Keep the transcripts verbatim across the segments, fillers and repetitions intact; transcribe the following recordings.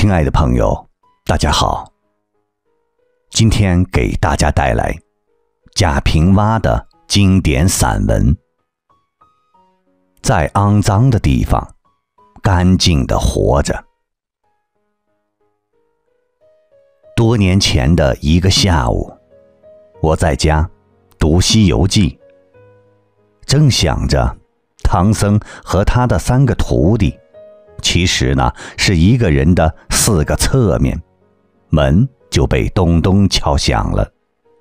亲爱的朋友，大家好。今天给大家带来贾平凹的经典散文。在肮脏的地方，干净地活着。多年前的一个下午，我在家读《西游记》，正想着唐僧和他的三个徒弟，其实呢是一个人的四个侧面，门就被咚咚敲响了。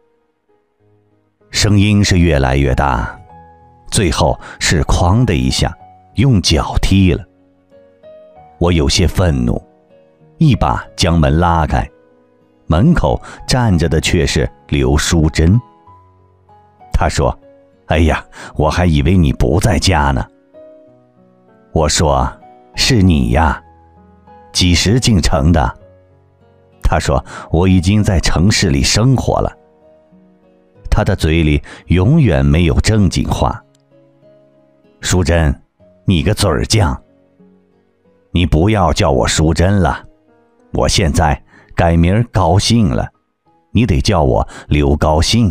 声音是越来越大，最后是哐的一下，用脚踢了。我有些愤怒，一把将门拉开，门口站着的却是刘淑珍。她说：“哎呀，我还以为你不在家呢。”我说：“是你呀，几时进城的？”她说：“我已经在城市里生活了。”她的嘴里永远没有正经话。淑珍，你个嘴儿犟，你不要叫我淑珍了，我现在改名高兴了，你得叫我刘高兴。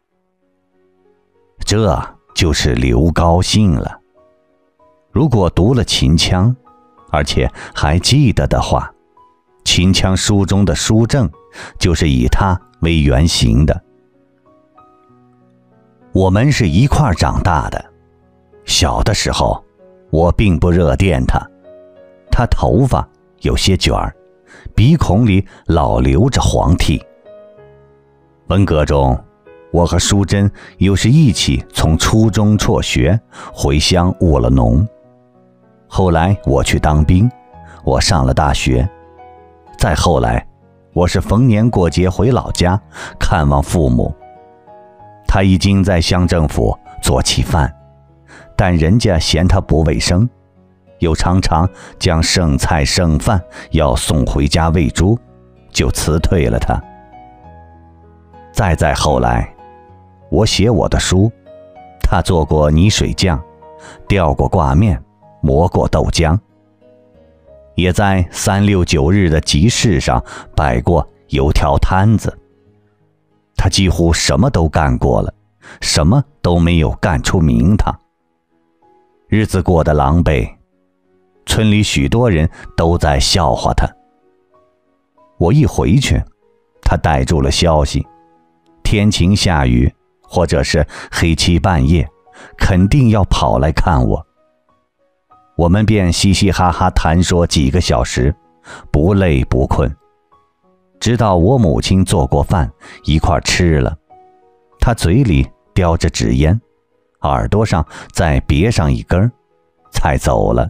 这就是刘高兴了。如果读了秦腔，而且还记得的话，秦腔书中的书正就是以他为原型的。我们是一块长大的，小的时候我并不热恋他，他头发有些卷儿，鼻孔里老流着黄涕。文革中，我和淑珍又是一起从初中辍学回乡务了农。后来我去当兵，我上了大学。再后来，我是逢年过节回老家看望父母。他已经在乡政府做起饭，但人家嫌他不卫生，又常常将剩菜剩饭要送回家喂猪，就辞退了他。再再后来，我写我的书，他做过泥水匠，吊过挂面，磨过豆浆，也在三六九日的集市上摆过油条摊子。他几乎什么都干过了，什么都没有干出名堂。日子过得狼狈，村里许多人都在笑话他。我一回去，他带住了消息，天晴下雨或者是黑漆半夜，肯定要跑来看我。我们便嘻嘻哈哈谈说几个小时，不累不困，直到我母亲做过饭一块吃了，她嘴里叼着纸烟，耳朵上再别上一根，才走了。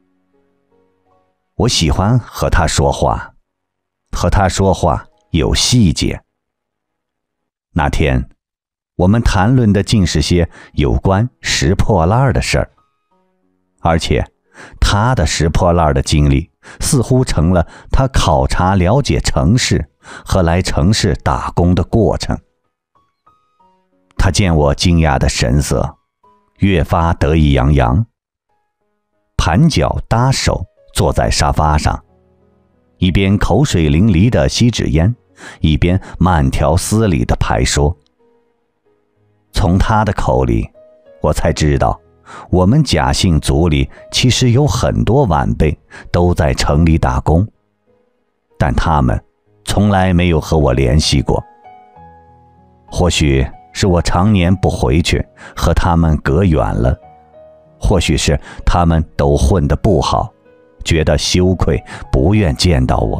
我喜欢和她说话，和她说话有细节。那天我们谈论的竟是些有关拾破烂的事儿，而且他的拾破烂的经历似乎成了他考察了解城市和来城市打工的过程。他见我惊讶的神色，越发得意洋洋，盘脚搭手坐在沙发上，一边口水淋漓地吸纸烟，一边慢条斯理地排说。从他的口里，我才知道我们贾姓族里其实有很多晚辈都在城里打工，但他们从来没有和我联系过。或许是我常年不回去，和他们隔远了，或许是他们都混得不好，觉得羞愧，不愿见到我。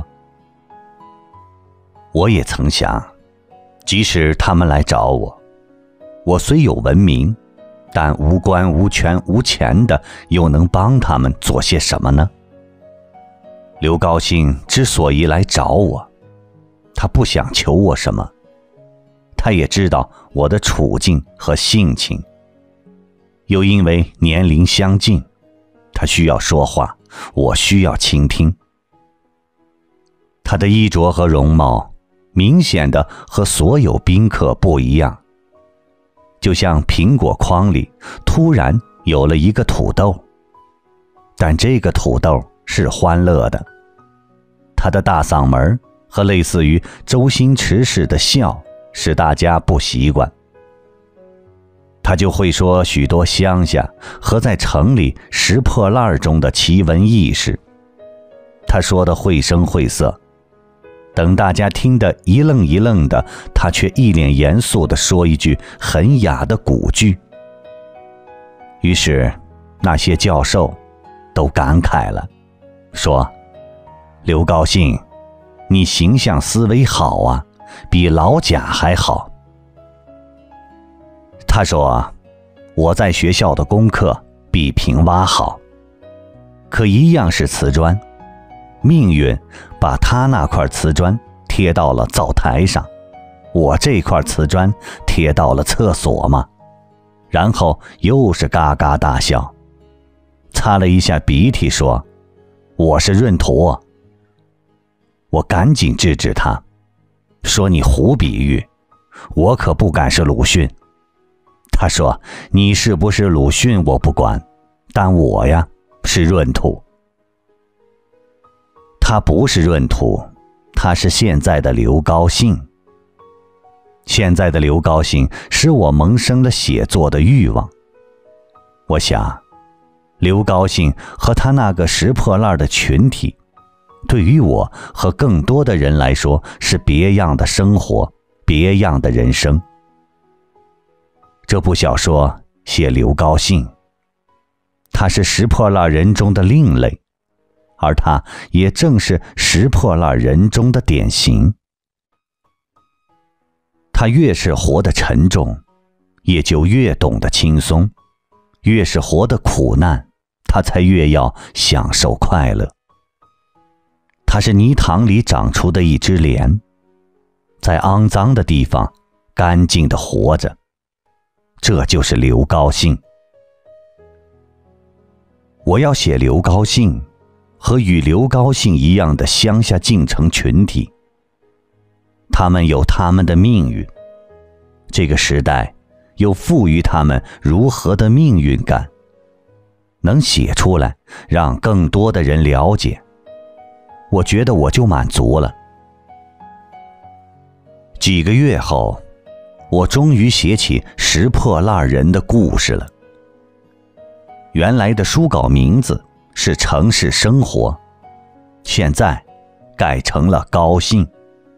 我也曾想，即使他们来找我，我虽有文明，但无官无权无钱的，又能帮他们做些什么呢？刘高兴之所以来找我，他不想求我什么，他也知道我的处境和性情，又因为年龄相近，他需要说话，我需要倾听。他的衣着和容貌明显的和所有宾客不一样，就像苹果筐里突然有了一个土豆，但这个土豆是欢乐的。他他的大嗓门和类似于周星驰式的笑使大家不习惯。他就会说许多乡下和在城里拾破烂中的奇闻异事，他说的绘声绘色，等大家听得一愣一愣的，他却一脸严肃地说一句很雅的古句。于是那些教授都感慨了，说：刘高兴，你形象思维好啊，比老贾还好。他说，我在学校的功课比平娃好，可一样是瓷砖，命运把他那块瓷砖贴到了灶台上，我这块瓷砖贴到了厕所嘛。然后又是嘎嘎大笑，擦了一下鼻涕说：我是闰土。我赶紧制止他，说你胡比喻，我可不敢是鲁迅。他说，你是不是鲁迅我不管，但我呀是闰土。他不是闰土，他是现在的刘高兴。现在的刘高兴使我萌生了写作的欲望。我想，刘高兴和他那个拾破烂的群体，对于我和更多的人来说是别样的生活，别样的人生。这部小说写刘高兴，他是拾破烂人中的另类，而他也正是拾破烂人中的典型。他越是活得沉重，也就越懂得轻松；越是活得苦难，他才越要享受快乐。他是泥塘里长出的一只莲，在肮脏的地方干净地活着，这就是刘高兴。我要写刘高兴和与刘高兴一样的乡下进城群体，他们有他们的命运，这个时代又赋予他们如何的命运感，能写出来让更多的人了解，我觉得我就满足了。几个月后，我终于写起拾破烂人的故事了。原来的书稿名字是城市生活，现在改成了高兴。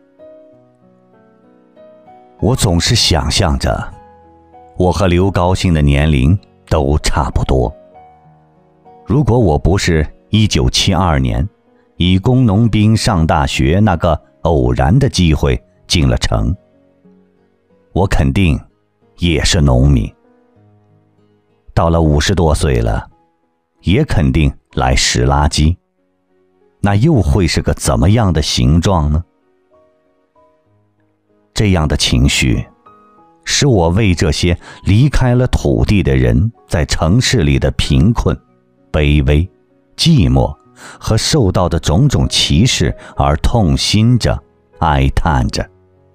我总是想象着，我和刘高兴的年龄都差不多。如果我不是一九七二年以工农兵上大学那个偶然的机会进了城，我肯定也是农民。到了五十多岁了，也肯定来拾垃圾，那又会是个怎么样的形状呢？这样的情绪使我为这些离开了土地的人在城市里的贫困、卑微、寂寞和受到的种种歧视而痛心着、哀叹着。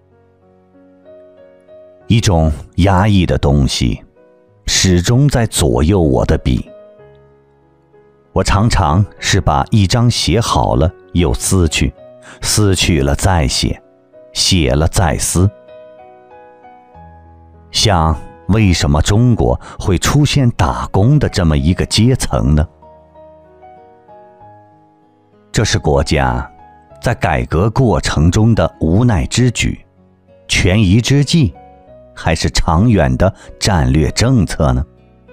一种压抑的东西始终在左右我的笔，我常常是把一张写好了又撕去，撕去了再写，写了再撕。像为什么中国会出现打工的这么一个阶层呢？这是国家在改革过程中的无奈之举、权宜之计，还是长远的战略政策呢？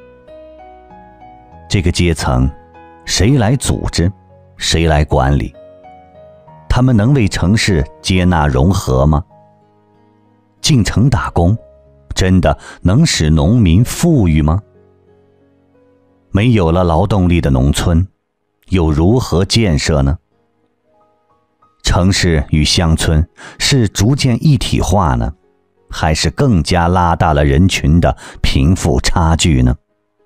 这个阶层谁来组织，谁来管理？他们能为城市接纳融合吗？进城打工真的能使农民富裕吗？没有了劳动力的农村又如何建设呢？城市与乡村是逐渐一体化呢，还是更加拉大了人群的贫富差距呢？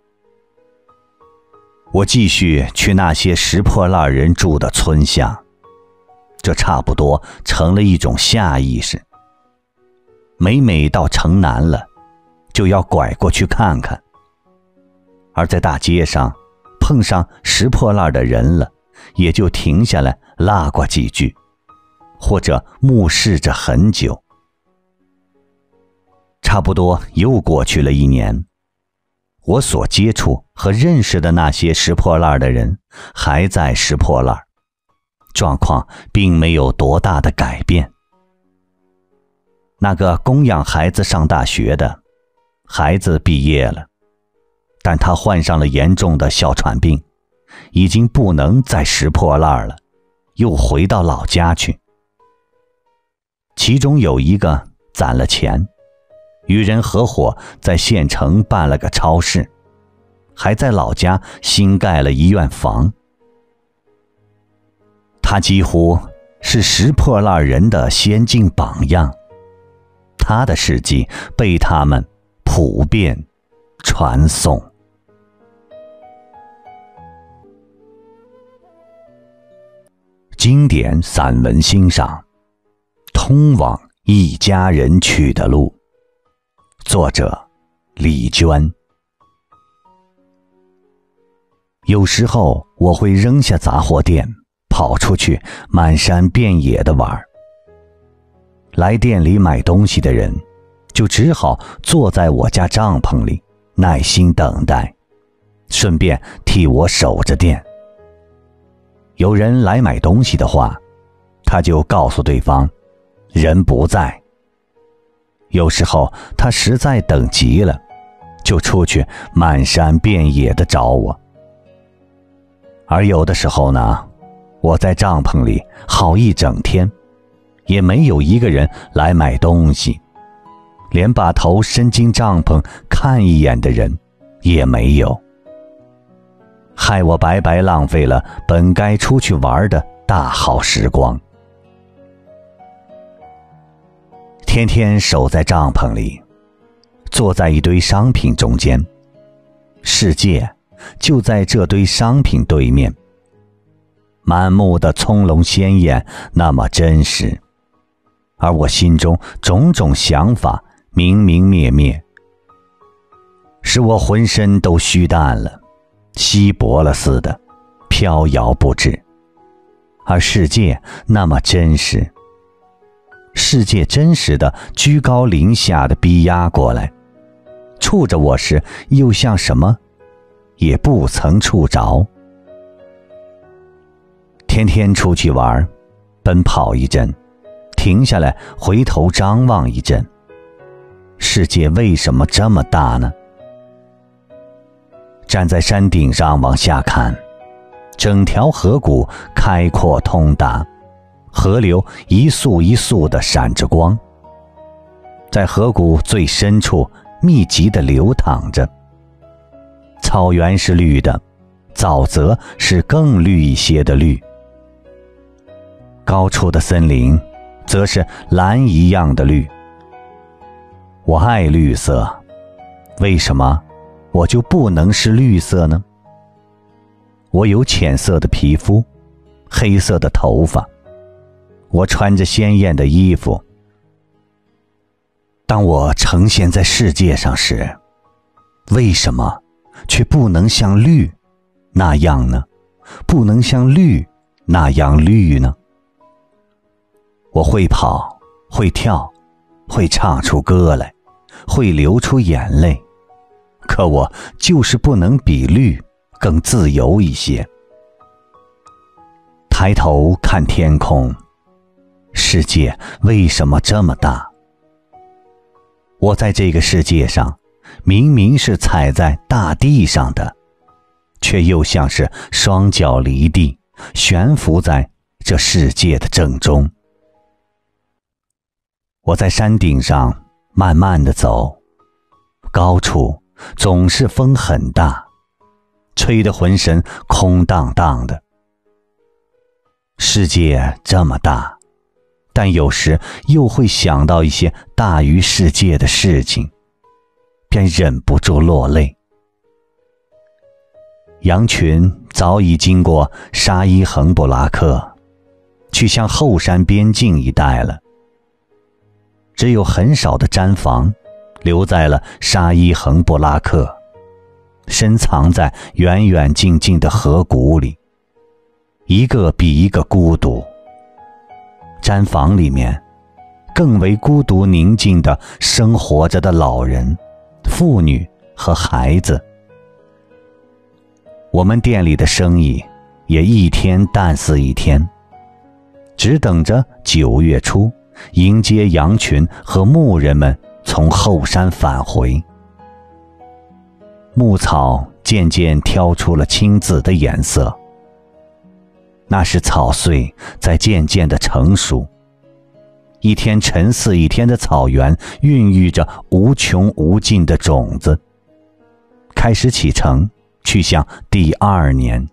我继续去那些拾破烂人住的村巷，这差不多成了一种下意识。每每到城南了，就要拐过去看看。而在大街上碰上拾破烂的人了，也就停下来拉呱几句， 或者目视着很久。差不多又过去了一年，我所接触和认识的那些拾破烂的人还在拾破烂，状况并没有多大的改变。那个供养孩子上大学的，孩子毕业了，但他患上了严重的哮喘病，已经不能再拾破烂了，又回到老家去。其中有一个攒了钱，与人合伙在县城办了个超市，还在老家新盖了一院房。他几乎是拾破烂人的先进榜样，他的事迹被他们普遍传颂。经典散文欣赏：通往一家人去的路，作者李娟。有时候我会扔下杂货店，跑出去满山遍野的玩。来店里买东西的人就只好坐在我家帐篷里耐心等待，顺便替我守着店。有人来买东西的话，他就告诉对方人不在。有时候他实在等急了，就出去满山遍野地找我。而有的时候呢，我在帐篷里好一整天，也没有一个人来买东西，连把头伸进帐篷看一眼的人也没有，害我白白浪费了本该出去玩的大好时光。天天守在帐篷里，坐在一堆商品中间，世界就在这堆商品对面，满目的葱茏鲜艳，那么真实，而我心中种种想法明明灭灭，使我浑身都虚淡了，稀薄了似的，飘摇不止。而世界那么真实，世界真实的居高临下的逼压过来，触着我时又像什么也不曾触着。天天出去玩，奔跑一阵，停下来回头张望一阵，世界为什么这么大呢？站在山顶上往下看，整条河谷开阔通达，河流一束一束地闪着光，在河谷最深处密集地流淌着。草原是绿的，沼泽是更绿一些的绿，高处的森林则是蓝一样的绿。我爱绿色，为什么我就不能是绿色呢？我有浅色的皮肤，黑色的头发，我穿着鲜艳的衣服。当我呈现在世界上时，为什么却不能像绿那样呢？不能像绿那样绿呢？我会跑，会跳，会唱出歌来，会流出眼泪，可我就是不能比绿更自由一些。抬头看天空，世界为什么这么大？我在这个世界上明明是踩在大地上的，却又像是双脚离地，悬浮在这世界的正中。我在山顶上慢慢地走，高处总是风很大，吹得浑身空荡荡的。世界这么大，但有时又会想到一些大于世界的事情，便忍不住落泪。羊群早已经过沙伊恒布拉克，去向后山边境一带了。只有很少的毡房留在了沙伊恒布拉克，深藏在远远近近的河谷里，一个比一个孤独。 毡房里面，更为孤独宁静地生活着的老人、妇女和孩子。我们店里的生意也一天淡似一天，只等着九月初迎接羊群和牧人们从后山返回。牧草渐渐挑出了青紫的颜色，那是草穗在渐渐地成熟。一天沉似一天的草原孕育着无穷无尽的种子，开始启程，去向第二年。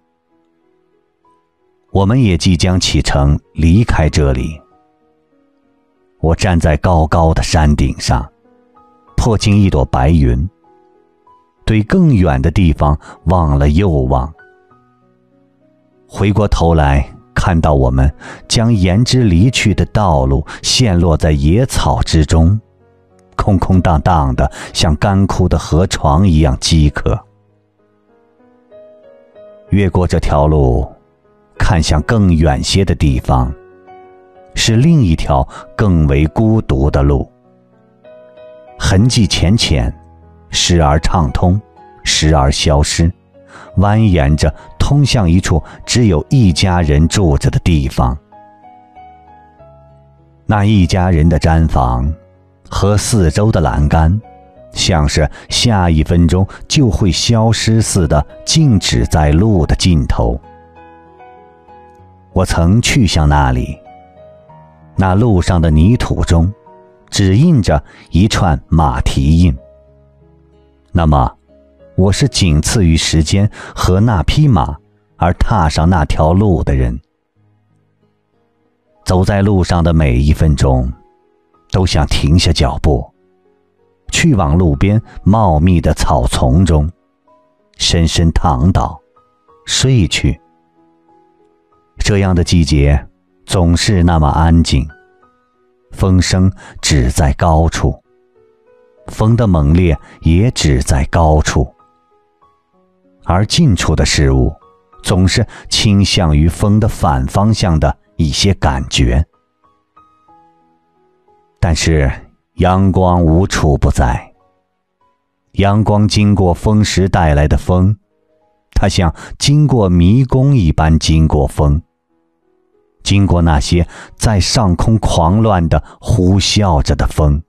我们也即将启程离开这里。我站在高高的山顶上，破进一朵白云，对更远的地方望了又望。回过头来，看到我们将沿之离去的道路陷落在野草之中，空空荡荡的，像干枯的河床一样饥渴。越过这条路，看向更远些的地方，是另一条更为孤独的路，痕迹浅浅，时而畅通，时而消失，蜿蜒着通向一处只有一家人住着的地方。那一家人的毡房和四周的栏杆，像是下一分钟就会消失似的，静止在路的尽头。我曾去向那里，那路上的泥土中只印着一串马蹄印。那么我是仅次于时间和那匹马而踏上那条路的人。走在路上的每一分钟，都想停下脚步，去往路边茂密的草丛中，深深躺倒，睡去。这样的季节总是那么安静，风声只在高处，风的猛烈也只在高处，而近处的事物总是倾向于风的反方向的一些感觉。但是阳光无处不在，阳光经过风时带来的风，它像经过迷宫一般经过风，经过那些在上空狂乱地呼啸着的风。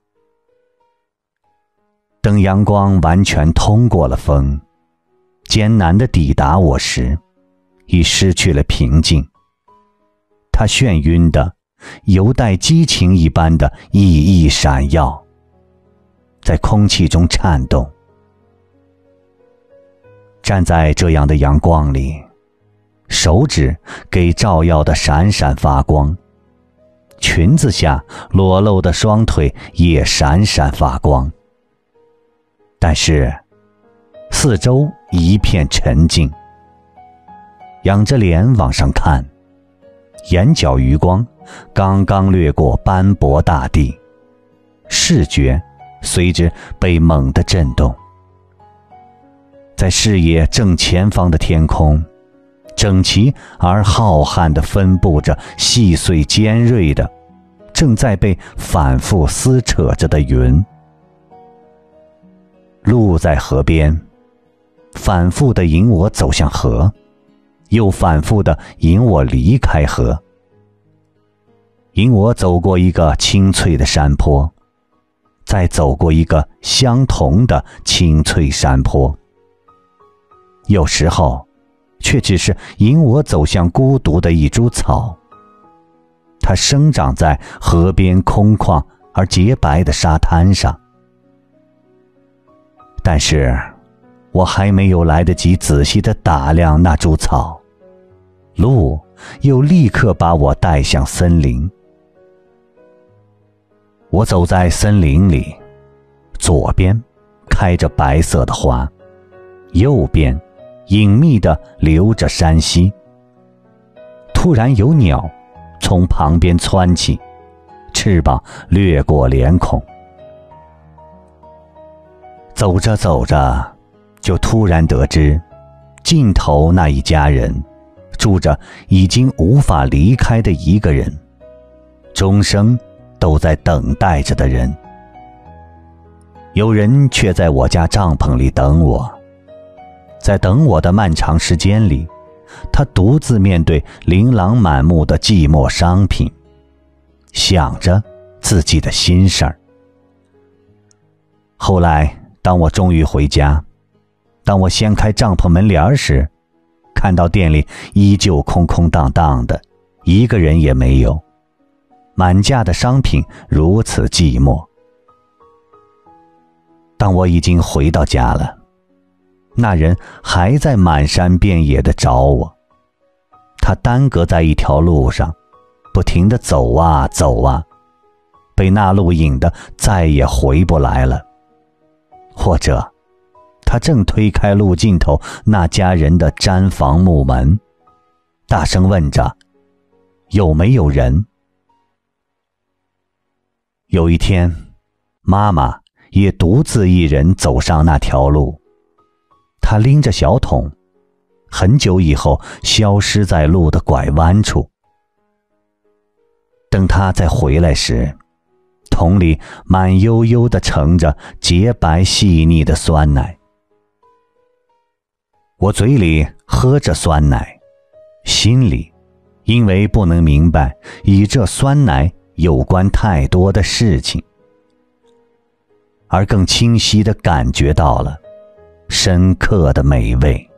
等阳光完全通过了风，艰难地抵达我时，已失去了平静。它眩晕的，犹带激情一般的熠熠闪耀，在空气中颤动。站在这样的阳光里，手指给照耀的闪闪发光，裙子下裸露的双腿也闪闪发光。但是四周一片沉静，仰着脸往上看，眼角余光刚刚掠过斑驳大地，视觉随之被猛地震动。在视野正前方的天空，整齐而浩瀚地分布着细碎尖锐的，正在被反复撕扯着的云。路在河边，反复地引我走向河，又反复地引我离开河，引我走过一个青翠的山坡，再走过一个相同的青翠山坡。有时候却只是引我走向孤独的一株草，它生长在河边空旷而洁白的沙滩上。但是我还没有来得及仔细地打量那株草，路又立刻把我带向森林。我走在森林里，左边开着白色的花，右边隐秘地流着山溪。突然有鸟从旁边窜起，翅膀掠过脸孔。走着走着，就突然得知，尽头那一家人住着已经无法离开的一个人， 终生都在等待着的人。有人却在我家帐篷里等我，在等我的漫长时间里，他独自面对琳琅满目的寂寞商品，想着自己的心事儿。后来当我终于回家，当我掀开帐篷门帘时，看到店里依旧空空荡荡的，一个人也没有，满架的商品如此寂寞。当我已经回到家了，那人还在满山遍野地找我。他耽搁在一条路上，不停地走啊走啊，被那路引得再也回不来了。或者他正推开路尽头那家人的毡房木门，大声问着有没有人。有一天，妈妈也独自一人走上那条路，她拎着小桶，很久以后消失在路的拐弯处。等她再回来时，桶里满悠悠地盛着洁白细腻的酸奶。我嘴里喝着酸奶，心里因为不能明白以这酸奶有关太多的事情，而更清晰地感觉到了深刻的美味。